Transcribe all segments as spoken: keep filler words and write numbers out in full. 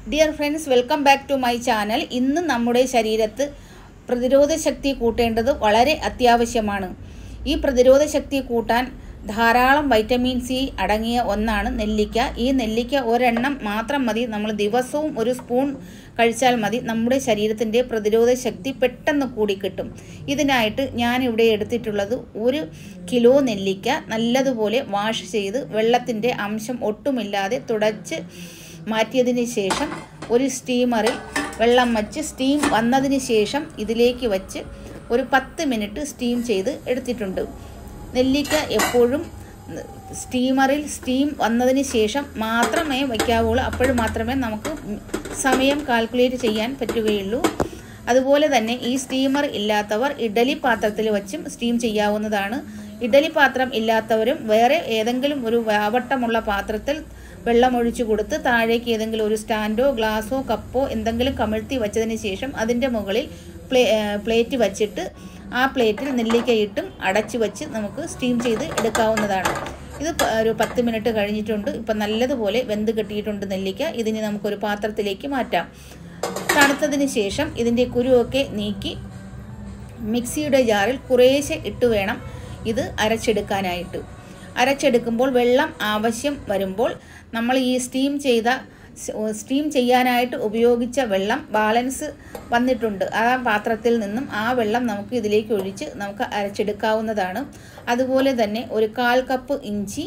Dear friends, welcome back to my channel. ഇന്ന് നമ്മുടെ ശരീരത്ത് പ്രതിരോധ ശക്തി കൂട്ടേണ്ടത് വളരെ അത്യാവശ്യമാണ്. ഈ പ്രതിരോധ ശക്തി കൂട്ടാൻ ധാരാളം വൈറ്റമിൻ സി അടങ്ങിയ ഒന്നാണ് നെല്ലിക്ക. ഈ നെല്ലിക്ക ഒരെണ്ണം മാത്രം മതി. നമ്മൾ ദിവസവും ഒരു സ്പൂൺ കഴിച്ചാൽ മതി. നമ്മുടെ ശരീരത്തിൻ്റെ പ്രതിരോധ ശക്തി പെട്ടെന്ന് കൂടിക്കിട്ടും. ഇതിനായിട്ട് ഞാനിവിടെ എടുത്തിട്ടുള്ളത് ഒരു കിലോ നെല്ലിക്ക നല്ലതുപോലെ വാഷ് ചെയ്ത് വെള്ളത്തിൻ്റെ അംശം ഒട്ടുമില്ലാതെ തുടച്ച് മാറ്റിയതിന് ശേഷം ഒരു സ്റ്റീമറിൽ വെള്ളം വച്ച് സ്റ്റീം വന്നതിന് ശേഷം ഇതിലേക്ക് വച്ച് ഒരു പത്ത് മിനിറ്റ് സ്റ്റീം ചെയ്ത് എടുത്തിട്ടുണ്ട്. നെല്ലിക്ക എപ്പോഴും സ്റ്റീമറിൽ സ്റ്റീം വന്നതിന് ശേഷം മാത്രമേ വയ്ക്കാവുള്ളൂ. അപ്പോൾ മാത്രമേ നമുക്ക് സമയം കാൽക്കുലേറ്റ് ചെയ്യാൻ പറ്റുകയുള്ളൂ. അതുപോലെ തന്നെ ഈ സ്റ്റീമർ ഇല്ലാത്തവർ ഇഡലി പാത്രത്തിൽ വച്ചും സ്റ്റീം ചെയ്യാവുന്നതാണ്. ഇഡലി പാത്രം ഇല്ലാത്തവരും വേറെ ഏതെങ്കിലും ഒരു വാവട്ടമുള്ള പാത്രത്തിൽ വെള്ളമൊഴിച്ചു കൊടുത്ത് താഴേക്ക് ഏതെങ്കിലും ഒരു സ്റ്റാൻഡോ ഗ്ലാസോ കപ്പോ എന്തെങ്കിലും കമിഴ്ത്തി വച്ചതിന് ശേഷം അതിൻ്റെ മുകളിൽ പ്ലേ പ്ലേറ്റ് വച്ചിട്ട് ആ പ്ലേറ്റിൽ നെല്ലിക്കയിട്ടും അടച്ചു വച്ച് നമുക്ക് സ്റ്റീം ചെയ്ത് എടുക്കാവുന്നതാണ്. ഇത് ഒരു പത്ത് മിനിറ്റ് കഴിഞ്ഞിട്ടുണ്ട്. ഇപ്പം നല്ലതുപോലെ വെന്ത് കെട്ടിയിട്ടുണ്ട് നെല്ലിക്ക. ഇതിന് നമുക്കൊരു പാത്രത്തിലേക്ക് മാറ്റാം. തണുത്തതിന് ശേഷം ഇതിൻ്റെ കുരുവൊക്കെ നീക്കി മിക്സിയുടെ ജാറിൽ കുറേശ്ശെ ഇട്ട് വേണം ഇത് അരച്ചെടുക്കാനായിട്ട്. അരച്ചെടുക്കുമ്പോൾ വെള്ളം ആവശ്യം വരുമ്പോൾ നമ്മൾ ഈ സ്റ്റീം ചെയ്ത സ്റ്റീം ചെയ്യാനായിട്ട് ഉപയോഗിച്ച വെള്ളം ബാലൻസ് വന്നിട്ടുണ്ട്. ആ പാത്രത്തിൽ നിന്നും ആ വെള്ളം നമുക്ക് ഇതിലേക്ക് ഒഴിച്ച് നമുക്ക് അരച്ചെടുക്കാവുന്നതാണ്. അതുപോലെ തന്നെ ഒരു കാൽ കപ്പ് ഇഞ്ചി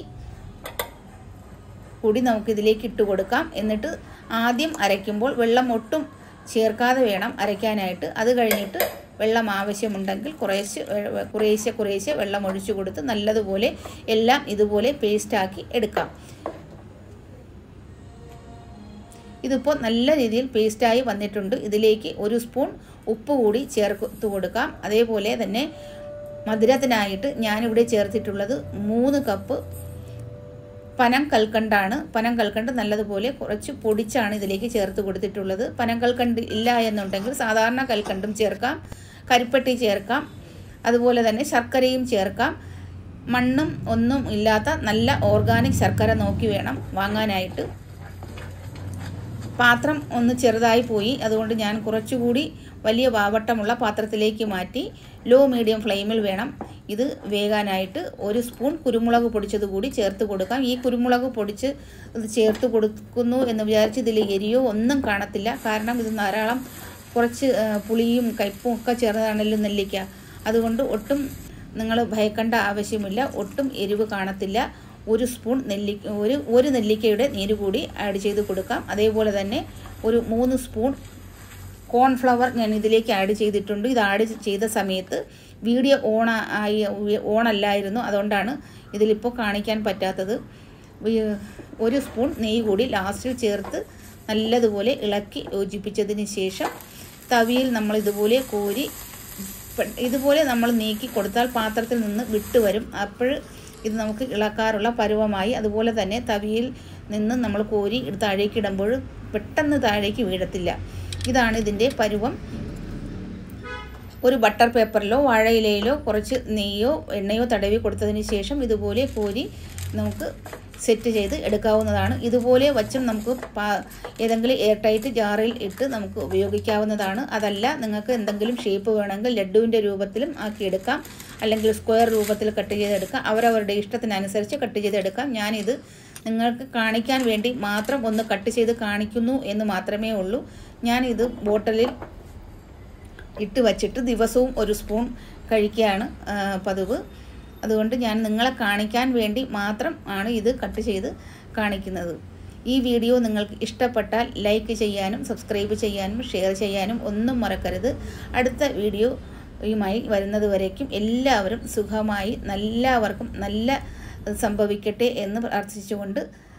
കൂടി നമുക്ക് ഇതിലേക്ക് ഇട്ട് കൊടുക്കാം. എന്നിട്ട് ആദ്യം അരയ്ക്കുമ്പോൾ വെള്ളം ഒട്ടും ചേർക്കാതെ വേണം അരയ്ക്കാനായിട്ട്. അത് കഴിഞ്ഞിട്ട് വെള്ളം ആവശ്യമുണ്ടെങ്കിൽ കുറേശ്ശെ കുറേശ്ശെ കുറേശ്ശെ വെള്ളം ഒഴിച്ചു കൊടുത്ത് നല്ലതുപോലെ എല്ലാം ഇതുപോലെ പേസ്റ്റാക്കി എടുക്കാം. ഇതിപ്പോൾ നല്ല രീതിയിൽ പേസ്റ്റായി വന്നിട്ടുണ്ട്. ഇതിലേക്ക് ഒരു സ്പൂൺ ഉപ്പ് കൂടി ചേർത്ത് കൊടുക്കാം. അതേപോലെ തന്നെ മധുരത്തിനായിട്ട് ഞാനിവിടെ ചേർത്തിട്ടുള്ളത് മൂന്ന് കപ്പ് പനം കൽക്കണ്ടാണ്. പനം കൽക്കണ്ട് നല്ലതുപോലെ കുറച്ച് പൊടിച്ചാണ് ഇതിലേക്ക് ചേർത്ത് കൊടുത്തിട്ടുള്ളത്. പനം കൽക്കണ്ട് ഇല്ല എന്നുണ്ടെങ്കിൽ സാധാരണ കൽക്കണ്ടും ചേർക്കാം, കരിപ്പെട്ടി ചേർക്കാം, അതുപോലെ തന്നെ ശർക്കരയും ചേർക്കാം. മണ്ണും ഒന്നും ഇല്ലാത്ത നല്ല ഓർഗാനിക് ശർക്കര നോക്കി വേണം വാങ്ങാനായിട്ട്. പാത്രം ഒന്ന് ചെറുതായി പോയി, അതുകൊണ്ട് ഞാൻ കുറച്ചുകൂടി വലിയ വാവട്ടമുള്ള പാത്രത്തിലേക്ക് മാറ്റി ലോ മീഡിയം ഫ്ലെയിമിൽ വേണം ഇത് വേകാനായിട്ട്. ഒരു സ്പൂൺ കുരുമുളക് പൊടിച്ചത് കൂടി ചേർത്ത് കൊടുക്കാം. ഈ കുരുമുളക് പൊടിച്ച് ഇത് ചേർത്ത് കൊടുക്കുന്നു എന്ന് വിചാരിച്ച് ഇതിൽ എരിയോ ഒന്നും കാണത്തില്ല. കാരണം ഇത് ധാരാളം കുറച്ച് പുളിയും കയ്പും ഒക്കെ ചേർന്നതാണല്ലോ നെല്ലിക്ക. അതുകൊണ്ട് ഒട്ടും നിങ്ങൾ ഭയക്കേണ്ട ആവശ്യമില്ല. ഒട്ടും എരിവ് കാണത്തില്ല. ഒരു സ്പൂൺ നെല്ലിക്ക ഒരു ഒരു നെല്ലിക്കയുടെ നീര് കൂടി ആഡ് ചെയ്ത് കൊടുക്കാം. അതേപോലെ തന്നെ ഒരു മൂന്ന് സ്പൂൺ കോൺഫ്ലവർ ഞാൻ ഇതിലേക്ക് ആഡ് ചെയ്തിട്ടുണ്ട്. ഇത് ആഡ് ചെയ്ത സമയത്ത് വീഡിയോ ഓൺ ആയി ഓണല്ലായിരുന്നു, അതുകൊണ്ടാണ് ഇതിലിപ്പോൾ കാണിക്കാൻ പറ്റാത്തത്. ഒരു സ്പൂൺ നെയ്യ് കൂടി ലാസ്റ്റിൽ ചേർത്ത് നല്ലതുപോലെ ഇളക്കി യോജിപ്പിച്ചതിന് ശേഷം തവിയിൽ നമ്മൾ ഇതുപോലെ കോരി ഇതുപോലെ നമ്മൾ നീക്കി കൊടുത്താൽ പാത്രത്തിൽ നിന്ന് വിട്ടുവരും. അപ്പോൾ ഇത് നമുക്ക് ഇളക്കാറുള്ള പരുവമായി. അതുപോലെ തന്നെ തവിയിൽ നിന്ന് നമ്മൾ കോരി താഴേക്ക് ഇടുമ്പോൾ പെട്ടെന്ന് താഴേക്ക് വീഴത്തില്ല. ഇതാണ് ഇതിൻ്റെ പരുവം. ഒരു ബട്ടർ പേപ്പറിലോ വാഴയിലയിലോ കുറച്ച് നെയ്യോ എണ്ണയോ തടവി കൊടുത്തതിന് ശേഷം ഇതുപോലെ കോരി നമുക്ക് സെറ്റ് ചെയ്ത് എടുക്കാവുന്നതാണ്. ഇതുപോലെ വച്ചും നമുക്ക് ഏതെങ്കിലും എയർ ടൈറ്റ് ജാറിൽ ഇട്ട് നമുക്ക് ഉപയോഗിക്കാവുന്നതാണ്. അതല്ല നിങ്ങൾക്ക് എന്തെങ്കിലും ഷേപ്പ് വേണമെങ്കിൽ ലഡുവിൻ്റെ രൂപത്തിലും ആക്കിയെടുക്കാം, അല്ലെങ്കിൽ സ്ക്വയർ രൂപത്തിൽ കട്ട് ചെയ്തെടുക്കാം. അവരവരുടെ ഇഷ്ടത്തിനനുസരിച്ച് കട്ട് ചെയ്തെടുക്കാം. ഞാനിത് നിങ്ങൾക്ക് കാണിക്കാൻ വേണ്ടി മാത്രം ഒന്ന് കട്ട് ചെയ്ത് കാണിക്കുന്നു എന്ന് മാത്രമേ ഉള്ളൂ. ഞാനിത് ബോട്ടിലിൽ ഇട്ട് വച്ചിട്ട് ദിവസവും ഒരു സ്പൂൺ കഴിക്കുകയാണ് പതിവ്. അതുകൊണ്ട് ഞാൻ നിങ്ങളെ കാണിക്കാൻ വേണ്ടി മാത്രം ആണ് ഇത് കട്ട് ചെയ്ത് കാണിക്കുന്നത്. ഈ വീഡിയോ നിങ്ങൾക്ക് ഇഷ്ടപ്പെട്ടാൽ ലൈക്ക് ചെയ്യാനും സബ്സ്ക്രൈബ് ചെയ്യാനും ഷെയർ ചെയ്യാനും ഒന്നും മറക്കരുത്. അടുത്ത വീഡിയോയുമായി വരുന്നത് വരേക്കും എല്ലാവരും സുഖമായി എല്ലാവർക്കും നല്ല സംഭവിക്കട്ടെ എന്ന് പ്രാർത്ഥിച്ചുകൊണ്ട്